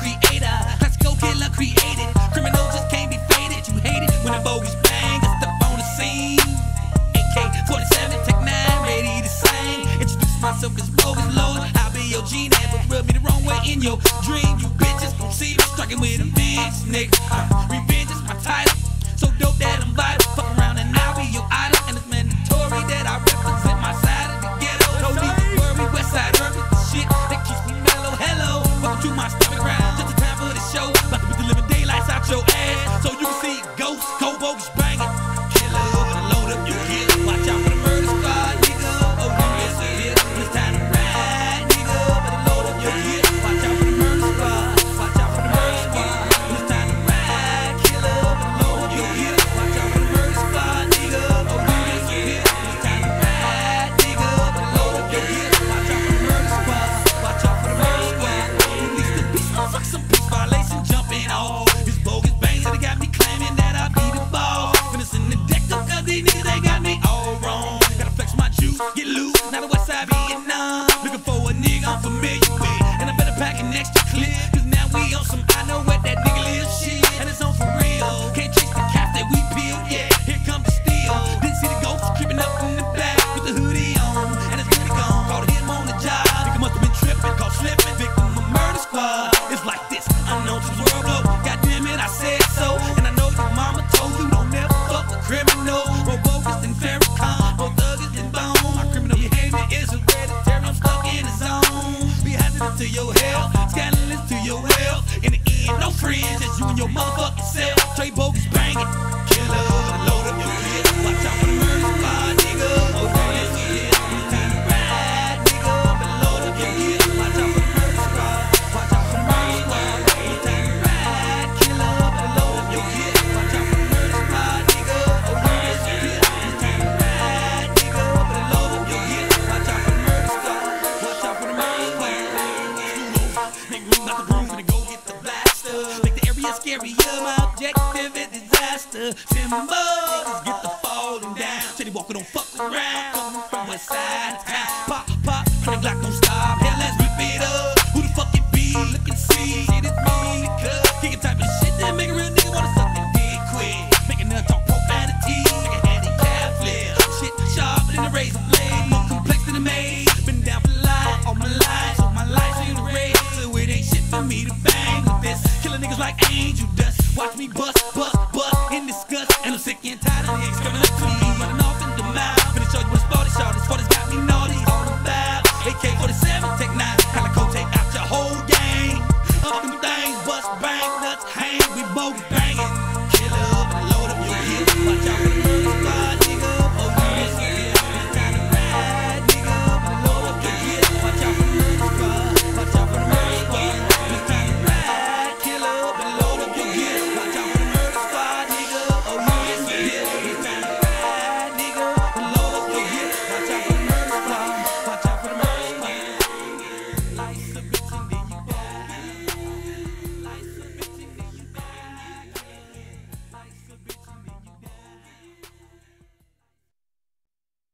creator. Let's go killer created. Criminal just can't be faded. You hate it when the bogus bang. I step on the scene. AK-47, Tech 9, ready to sing. Introduce myself as bogus Lord. I'll be your G, never rub me the wrong way in your dream. You bitches gon' see me striking with a bitch, nigga. Revenge is my title. So dope that I'm vital. Fuck around and I'll be your idol. And it's mandatory that I represent my side of the ghetto. Don't need to worry, west side urban. The shit that keeps me mellow. Hello, welcome to my stomach ground. Just in time for the show. About to put the living daylights out your ass. So you can see ghosts, cold bogus banging. Killer, load up your kid. Watch out for the murder squad, nigga. Oh, yes, it is. It's time to ride, nigga. Better load up your kid. Watch out for the murder squad. Watch out for the murder squad. It's time to ride, killer. Better load up your kid. Watch out for the murder squad, nigga. Oh, yes, it is. It's time to ride, nigga. Better load up your kid. Watch out for the murder squad. Watch out for the murder squad. Release the beast, motherfucker, some peace violation jumping off. This bogus bang, so they got me claiming that I be the ball. Finishing the deck up, cause these niggas, they got me all wrong. Gotta flex my juice, get loose, now the west side Vietnam. Looking for a nigga I'm familiar with, and I better pack an extra clip, cause now we on some I know what that nigga live shit. And it's on for real, can't chase the cats that we peel, yeah, here come the steel. Didn't see the ghost creeping up in the back with the hoodie on, and it's really gone, called him on the job. Nigga must have been tripping, caught slipping, victim of murder squad. It's like this, unknown to the world blow, goddamn it, I said so. And I know your mama told you don't never fuck with criminals. More bogus than Farrakhan, more thuggers than Bone. My criminal behavior is hereditary, I'm stuck in the zone. Be hazardous to your health, scandalous to your health. In the end, no friends, just you and your motherfucking self. Straight bogus banging, killer, load up your kid. Watch out for the murder squad, nigga. Oh, yes, yeah, it's time to ride, nigga. Better load up your kid. Watch out for the murder squad. Watch out for the murder squad. It's time to ride, killer. Better load up your kid. Watch out for the murder squad, nigga. Oh, yes, yeah, it's time to ride, nigga. Better load up your kid. Watch out for the murder squad. Watch out for the murder squad. Make room out the room for to go get the blaster. Make the area scarier. My objective is disaster. Timbers get the falling down. Steady walking, don't fuck around. Coming from west side of town. Pop, pop, the Glock don't stop. Hell, let's rip it up. Who the fuck it be? Look and see. Shit is me, cuz. Kicking type of shit that make a real nigga wanna suck their dick quick. Making her talk profanity. Make a handicap flip. Shit sharper than a razor blade. More complex than a maze. Been down for life, all my life. So my life's in the race. So it ain't shit for me to bang with this. Killing niggas like angel dust. Watch me bust, bust, bust in disgust. And I'm sick and tired of niggas coming up to me. Running off in the mouth. Finna show you what's 40 shot. This 40's got me naughty.